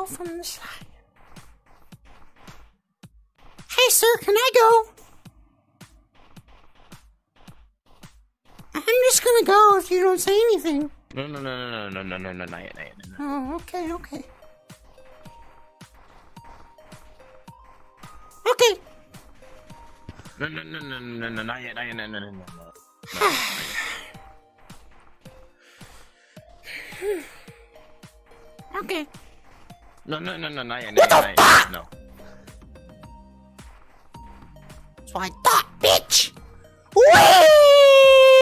from the side. Hey, sir, can I go? I'm just gonna go if you don't say anything. No, not yet. Oh, okay. Okay. No, not yet, no. Okay. No, not yet, no. That's what I thought, bitch! Whee!